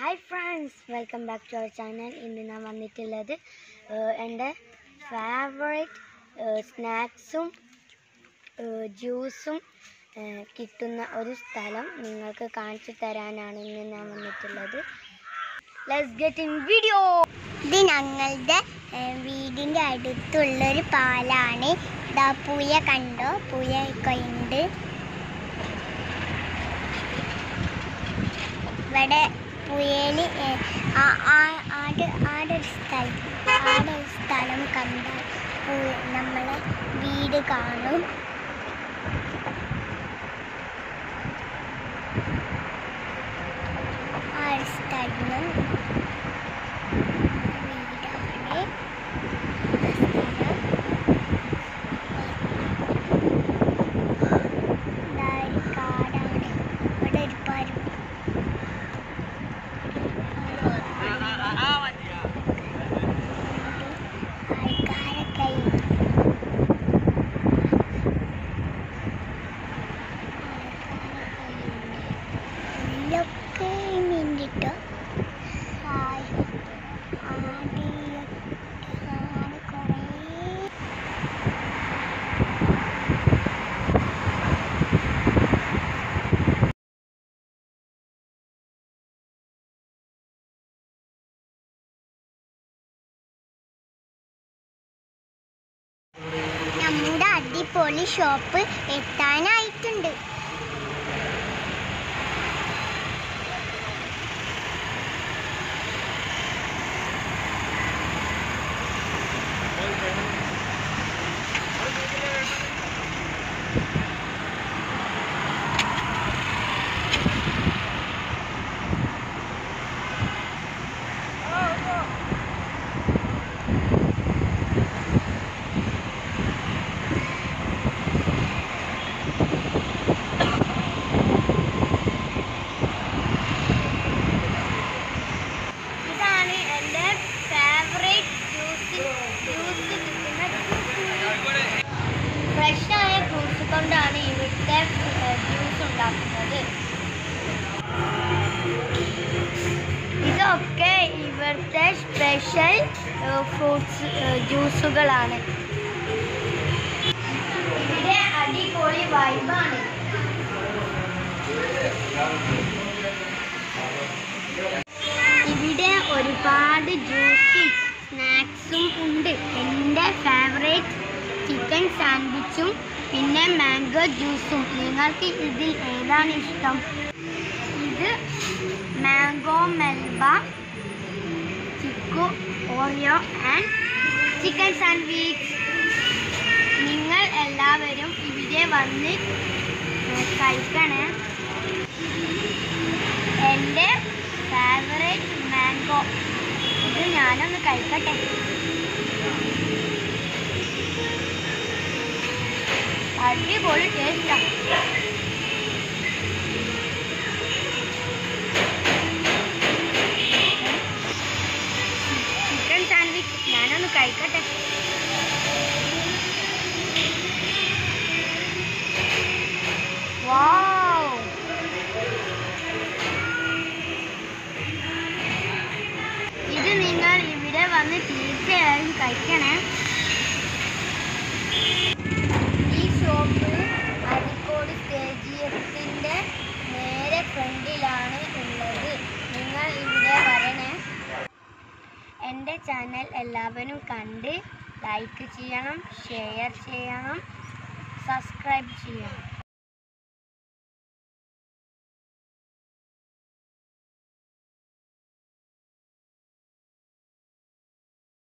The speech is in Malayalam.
Hi friends, welcome back to our channel. ഇന്ന് ഞാൻ വന്നിട്ടുള്ളത് എൻ്റെ ഫേവറേറ്റ് സ്നാക്സും ജ്യൂസും കിട്ടുന്ന ഒരു സ്ഥലം നിങ്ങൾക്ക് കാണിച്ചു തരാനാണ് ഇന്ന് ഞാൻ വന്നിട്ടുള്ളത്. Let's get in video. ഇത് ഞങ്ങളുടെ വീടിൻ്റെ അടുത്തുള്ളൊരു പാലാണ്. ഇതാ പുഴ കണ്ടോ, പുഴയൊക്കെ ഉണ്ട്. ഇവിടെ പുഴയിൽ ആടൊരു സ്ഥലം കണ്ടാൽ നമ്മളെ വീട് കാണും. ആ സ്ഥലം വീടാണ്. കാടാണ്. ഇവിടെ ഒരു പരുവ നമ്മുടെ അടിപൊളി ഷോപ്പ് എത്താനായിട്ടുണ്ട്. ഫ്രഷായ ഫ്രൂട്ട്സ് കൊണ്ടാണ് ഇവിടുത്തെ ജ്യൂസ് ഉണ്ടാക്കുന്നത്. ഇതൊക്കെ ഇവിടുത്തെ സ്പെഷ്യൽ ഫ്രൂട്ട്സ് ജ്യൂസുകളാണ്. ഇവിടെ അടിപൊളി വൈബാണ്. ഇവിടെ ഒരുപാട് ജ്യൂസും സ്നാക്സും ഉണ്ട്. എൻ്റെ ഫേവറേറ്റ് ചിക്കൻ സാൻഡ്വിച്ചും പിന്നെ മാംഗോ ജ്യൂസും. നിങ്ങൾക്ക് ഇതിൽ ഏതാണ് ഇഷ്ടം? ഇത് mango melba, chikoo Oreo and chicken sandwich. നിങ്ങൾ എല്ലാവരും ഇവിടെ വന്ന് കഴിക്കണേ. എൻ്റെ ഫേവറേറ്റ് മാംഗോ. ഇത് ഞാനൊന്ന് കഴിക്കട്ടെ. അടിപൊളി ടേസ്റ്റാണ്. ചിക്കൻ സാൻഡ്വിച്ച് ഞാനൊന്ന് കഴിക്കട്ടെ. വാവ്, ഇത് നിങ്ങൾ ഇവിടെ വന്ന് തീർച്ചയായും കഴിക്കണേ. അരിക്കോട് സ്റ്റേഡിയത്തിൻ്റെ നേരെ ഫ്രണ്ടിലാണ് ഉള്ളത്. നിങ്ങൾ ഇവിടെ വരണേ. എൻ്റെ ചാനൽ എല്ലാവരും കണ്ട് ലൈക്ക് ചെയ്യണം, ഷെയർ ചെയ്യണം, സബ്സ്ക്രൈബ് ചെയ്യണം.